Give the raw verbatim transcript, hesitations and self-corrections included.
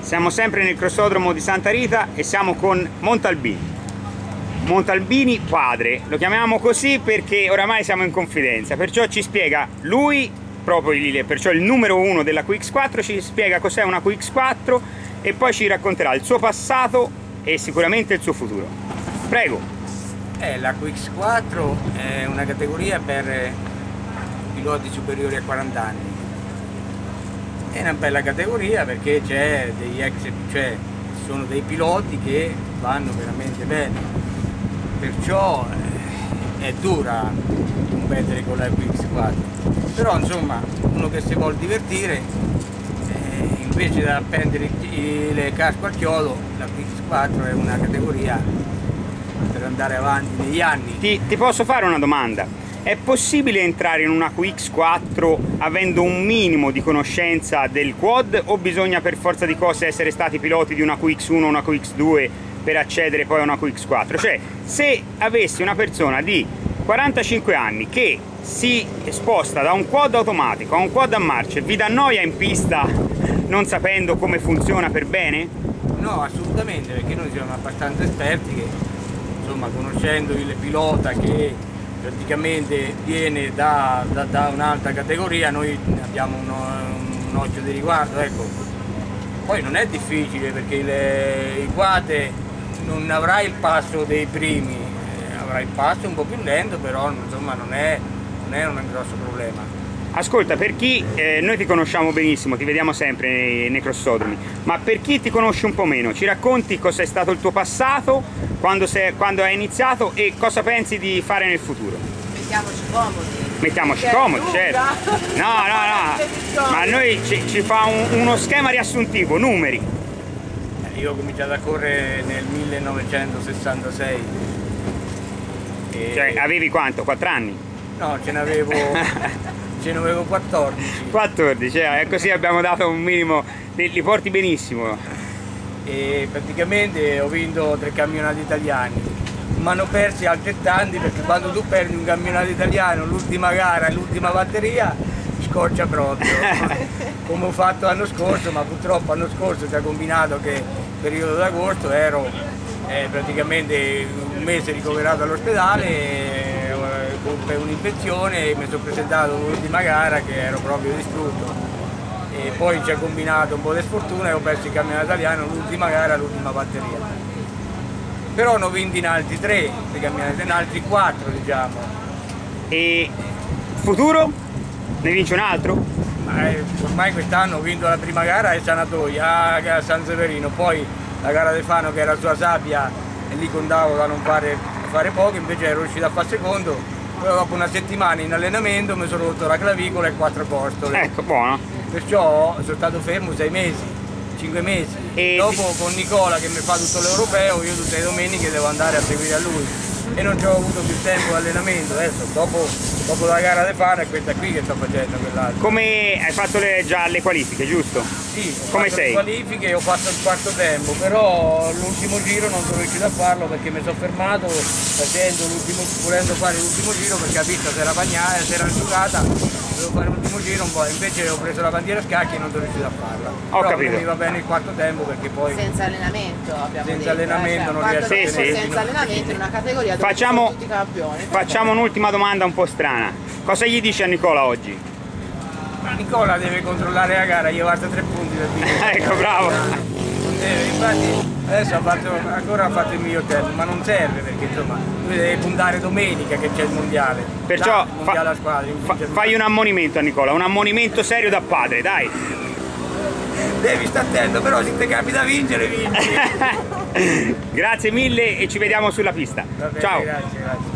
Siamo sempre nel crossodromo di Santa Rita e siamo con Montalbini. Montalbini padre, lo chiamiamo così perché oramai siamo in confidenza, perciò ci spiega lui, proprio il, perciò il numero uno della Q X quattro, ci spiega cos'è una Q X quattro e poi ci racconterà il suo passato e sicuramente il suo futuro. Prego. Eh, la Q X quattro è una categoria per piloti superiori a quaranta anni. È una bella categoria perché c'è degli ex, cioè sono dei piloti che vanno veramente bene, perciò eh, è dura competere con la Q X quattro, però insomma uno che si vuole divertire eh, invece di appendere le casco al chiodo, la Q X quattro è una categoria per andare avanti negli anni. Ti, ti posso fare una domanda? È possibile entrare in una Q X quattro avendo un minimo di conoscenza del quad o bisogna per forza di cose essere stati piloti di una Q X uno o una Q X due per accedere poi a una Q X quattro? Cioè, se avessi una persona di quarantacinque anni che si sposta da un quad automatico a un quad a marce, vi dà noia in pista non sapendo come funziona per bene? No, assolutamente, perché noi siamo abbastanza esperti che, insomma, conoscendo il pilota che praticamente viene da, da, da un'alta categoria, noi abbiamo uno, un occhio di riguardo, ecco. Poi non è difficile perché le, il quad non avrà il passo dei primi, eh, avrà il passo un po' più lento, però insomma non è, non è un grosso problema. Ascolta, per chi eh, noi ti conosciamo benissimo, ti vediamo sempre nei, nei crossodromi, ma per chi ti conosce un po' meno, ci racconti cosa è stato il tuo passato, quando, sei, quando hai iniziato e cosa pensi di fare nel futuro? Mettiamoci comodi. Mettiamoci comodi, certo. No, no, no, ma a noi ci, ci fa un, uno schema riassuntivo, numeri. Io ho cominciato a correre nel millenovecentosessantasei. E... Cioè, avevi quanto? quattro anni? No, ce n'avevo... ce ne avevo quattordici. quattordici, eh, così abbiamo dato un minimo, li, li porti benissimo. E praticamente ho vinto tre campionati italiani, ma hanno persi altrettanti perché quando tu perdi un campionato italiano, l'ultima gara e l'ultima batteria, scoccia proprio. Come ho fatto l'anno scorso, ma purtroppo l'anno scorso si è combinato che periodo d'agosto ero eh, praticamente un mese ricoverato all'ospedale per un'infezione e mi sono presentato all'ultima gara che ero proprio distrutto e poi ci ha combinato un po' di sfortuna e ho perso il campionato italiano l'ultima gara, l'ultima batteria, però ne ho vinti in altri tre, in altri quattro diciamo. E futuro? Ne vince un altro? Ma, eh, ormai quest'anno ho vinto la prima gara a Sanatoia, a San Severino, poi la gara del Fano che era sulla sabbia e lì contavo da non fare, fare poco, invece ero riuscito a fare secondo. Poi dopo una settimana in allenamento mi sono rotto la clavicola e quattro costole. Ecco, buono. Perciò sono stato fermo sei mesi, cinque mesi. E dopo con Nicola che mi fa tutto l'europeo, io tutte le domeniche devo andare a seguire a lui. E non ci ho avuto più tempo di allenamento. Adesso dopo, dopo la gara di Fano è questa qui che sto facendo, quell'altra. Come hai fatto le, già le qualifiche, giusto? Sì, ho come fatto sei? le qualifiche e ho fatto il quarto tempo, però l'ultimo giro non sono riuscito a farlo perché mi sono fermato facendo volendo fare l'ultimo giro perché la pista si era bagnata, si era asciugata, dovevo fare l'ultimo giro un po', invece ho preso la bandiera a scacchi e non sono riuscito a farla. Ho però capito. mi va bene il quarto tempo perché poi... Senza allenamento abbiamo Senza detto, allenamento eh, cioè, non quarto riesco a tempo tenere- senza allenamento in una categoria dove Facciamo, sono tutti campioni. facciamo un'ultima domanda un po' strana. Cosa gli dici a Nicola oggi? Ma Nicola deve controllare la gara, io guardo tre punti del video. Ecco, bravo. Non deve, infatti adesso ha fatto, ancora ha fatto il miglior tempo, ma non serve perché insomma lui deve puntare domenica che c'è il mondiale. Perciò Là, il mondiale fa, a squadre, fa, fai un ammonimento a Nicola, un ammonimento serio da padre, dai. Devi stare attento, però se ti capita vincere, vinci. Grazie mille e ci vediamo sulla pista. Va bene, Ciao. grazie, grazie.